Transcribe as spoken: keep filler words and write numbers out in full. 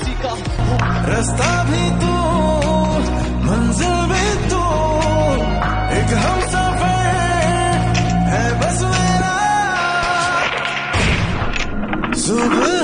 रास्ता भी तू, मंजिल भी तू, एक हमसफर है बस मेरा। सुबह